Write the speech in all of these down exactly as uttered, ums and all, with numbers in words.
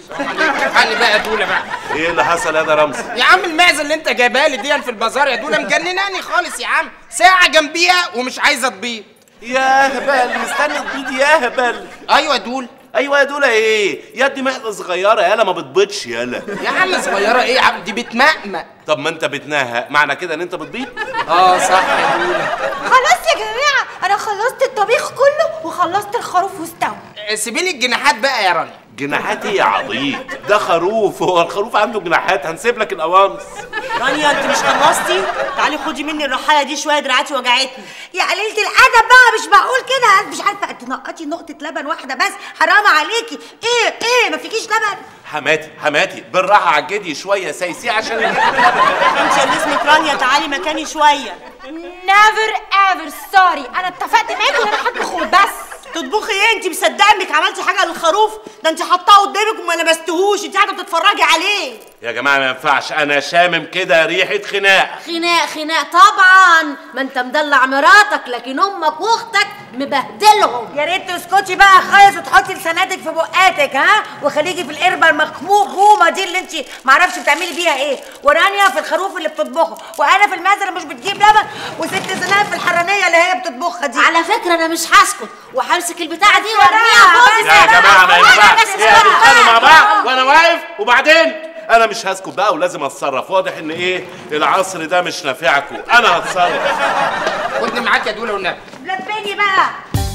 الحقني بقى يا دوله بقى. ايه اللي حصل يا ده رمزي؟ يا عم المعزه اللي انت جايبها لي دي في البازار يا دوله مجنناني خالص يا عم، ساعه جنبيها ومش عايزه تبيض. يا هبل مستني تبيض يا هبل. ايوه يا دول. ايوه يا دوله ايه؟ يا دي معده صغيره يالا ما بتبيضش يالا. يا عم صغيره ايه يا عم، دي بتمقمق. طب ما انت بتنهق معنى كده ان انت بتبيض؟ اه صح يا دوله. خلاص يا جماعه انا خلصت الطبيخ كله وخلصت الخروف واستوى. سيبي لي الجناحات بقى يا رانيا. جناحات ايه يا عبيط؟ ده خروف، هو الخروف عنده جناحات؟ هنسيب لك القوانص. رانيا انت مش خلصتي؟ تعالي خدي مني الرحايه دي شويه، دراعاتي وجعتني. يا قليله الادب بقى، مش معقول كده، مش عارفه تنقطي نقطه لبن واحده بس، حرام عليكي. ايه ايه ما فيكيش لبن؟ حماتي حماتي بالراحه على الجدي شويه، سايسيه عشان انت اللي اسمك رانيا، تعالي مكاني شويه. نيفر ايفر سوري، انا اتفقت معاكي ان انا هطبخ بس. تطبخي ايه؟ انت مصدقه انك عملتي حاجه للخروف؟ ده انت حطاه قدامك وما لمستهوش، انت قاعده بتتفرجي عليه. يا جماعه ما ينفعش، انا شامم كده ريحه خناق. خناق خناق طبعا، ما انت مدلع مراتك لكن امك واختك مبهدلهم. يا ريت تسكتي بقى خالص وتحطي لساناتك في بقاتك، ها؟ وخليكي في القربه المخموخومه دي اللي انت معرفش بتعملي بيها ايه، ورانيا في الخروف اللي بتطبخه، وانا في المعزه اللي مش بتجيب لبن، وست زناد في الحرانيه اللي هي بتطبخها دي. على فكره انا مش هسكت وهمسك البتاعه دي وارميها فوق. يا جماعه ما ينفعش، هي بتتخانقوا مع بعض وانا واقف، وبعدين انا مش هسكت بقى ولازم اتصرف. واضح ان ايه العصر ده مش نافعكم، انا هتصرف. خدني معاك يا دوله والنبي. لبيني بقى.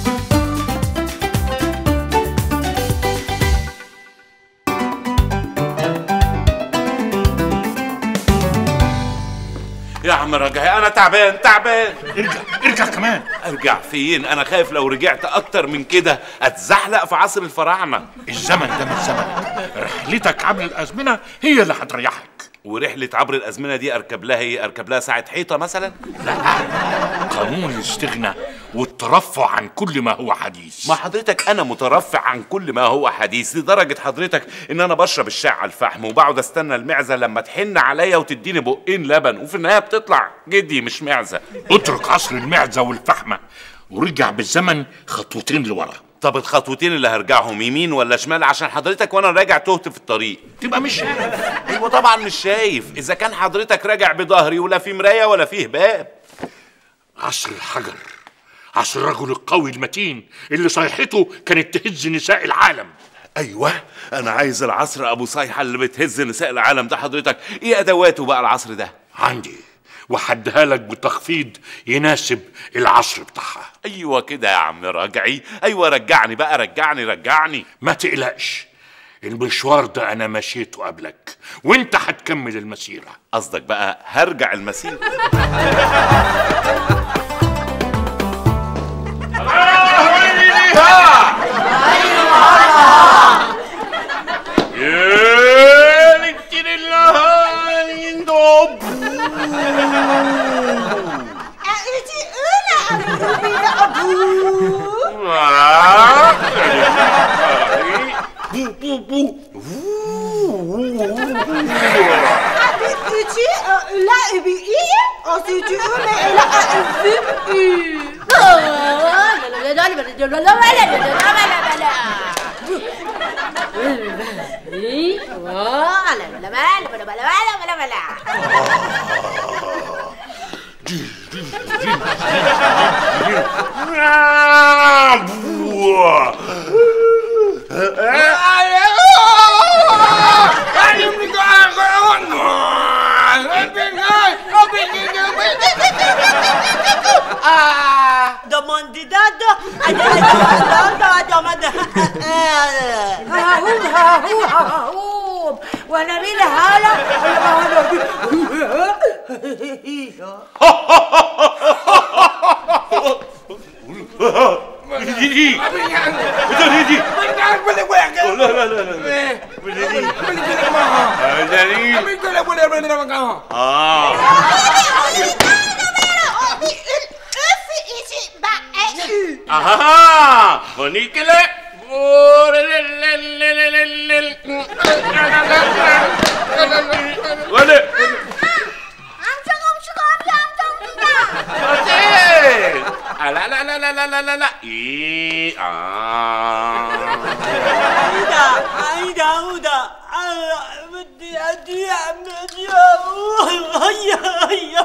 يا عم رجعي، انا تعبان تعبان. ارجع ارجع كمان. ارجع فين؟ انا خايف لو رجعت اكتر من كده اتزحلق في عصر الفراعنه. الزمن ده مش زمنك، رحلتك عبر الازمنه هي اللي هتريحك. ورحله عبر الازمنه دي اركب لها ايه؟ اركب لها ساعه حيطه مثلا؟ لا، قانون الاستغناء والترفع عن كل ما هو حديث. ما حضرتك انا مترفع عن كل ما هو حديث لدرجه حضرتك ان انا بشرب الشاي على الفحم وبقعد استنى المعزه لما تحن عليا وتديني بقين لبن، وفي النهايه بتطلع جدي مش معزه. اترك عصر المعزه والفحمه ورجع بالزمن خطوتين لورا. طب الخطوتين اللي هرجعهم يمين ولا شمال؟ عشان حضرتك وانا راجع تهت في الطريق. تبقى مش شايف. ايوه طبعا مش شايف، اذا كان حضرتك راجع بظهري ولا في مرايه ولا فيه باب. عصر الحجر، عصر الرجل القوي المتين اللي صيحته كانت تهز نساء العالم. ايوه انا عايز العصر ابو صيحه اللي بتهز نساء العالم ده. حضرتك ايه ادواته بقى العصر ده؟ عندي وحدها لك بتخفيض يناسب العصر بتاعها. ايوه كده يا عم راجعي، ايوه رجعني بقى، رجعني رجعني. ما تقلقش، المشوار ده انا مشيته قبلك وانت هتكمل المسيره. قصدك بقى هرجع المسيره؟ وانا مين هاله دي دي دي اه ونيكله ولا لا لا لا لا لا لا لا ايه اه عايدة عايدة حموده انا بدي اديع مديا هيا هيا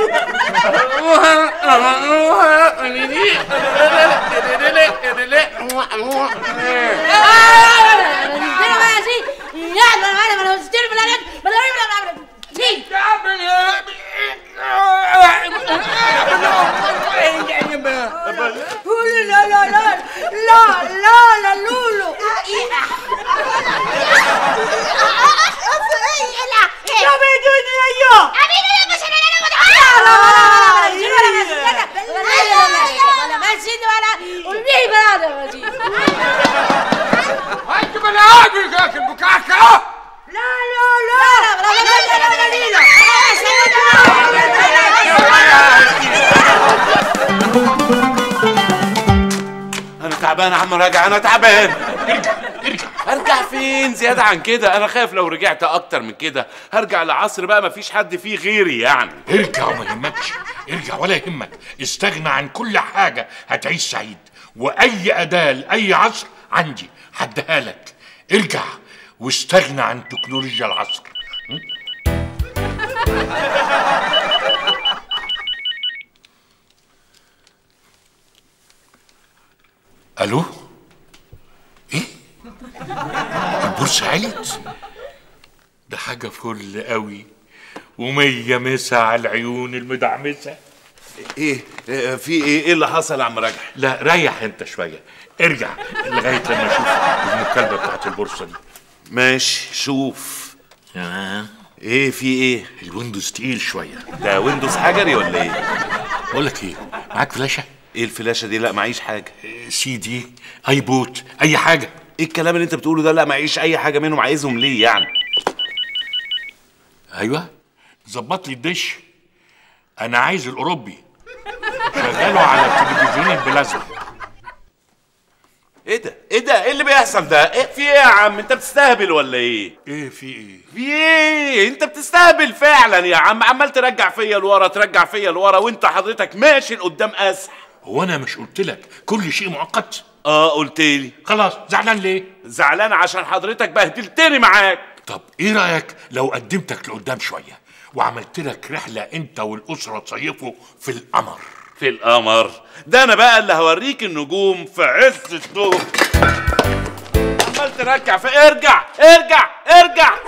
لا لا لا لا لا لا لولو يا بدوني ايوه انا تعبان يا عم راجع، انا تعبان. ارجع ارجع ارجع فين زياده عن كده؟ انا خايف لو رجعت اكتر من كده هرجع لعصر بقى مفيش حد فيه غيري يعني. ارجع وما يهمكش، ارجع ولا يهمك، استغنى عن كل حاجة هتعيش سعيد، وأي أداة لأي عصر عندي هديها لك. ارجع واستغنى عن تكنولوجيا العصر. الو؟ ايه؟ البورصة علت؟ ده حاجة فل قوي ومية مسا على العيون المدعمسة. ايه إيه، في ايه ايه اللي حصل يا عم راجع؟ لا ريح انت شوية، ارجع لغاية لما اشوف المكالمة بتاعت البورصة دي. ماشي شوف. آه. ايه في ايه؟ الويندوز تقيل شوية. ده ويندوز حجري ولا ايه؟ بقول لك ايه، معاك فلاشة؟ ايه الفلاشة دي؟ لا معيش حاجة. سي دي، اي بوت، اي حاجة. ايه الكلام اللي انت بتقوله ده؟ لا معيش اي حاجة منهم. عايزهم ليه يعني؟ ايوه ظبط لي الدش، انا عايز الاوروبي شغاله على التلفزيون البلازما. ايه ده؟ ايه ده؟ ايه اللي بيحصل ده؟ ايه في ايه يا عم؟ انت بتستهبل ولا ايه؟ ايه في ايه؟ في ايه؟ انت بتستهبل فعلا يا عم، عمال ترجع فيا لورا ترجع فيا لورا وانت حضرتك ماشي لقدام اسح. هو انا مش قلت لك كل شيء مؤقت؟ اه قلت لي. خلاص زعلان ليه؟ زعلان عشان حضرتك بهدلتني معاك. طب ايه رايك لو قدمتك لقدام شويه وعملت لك رحله انت والاسره تصيفوا في القمر؟ في القمر؟ ده انا بقى اللي هوريك النجوم في عز الضوء. عمال ترجع في ارجع ارجع ارجع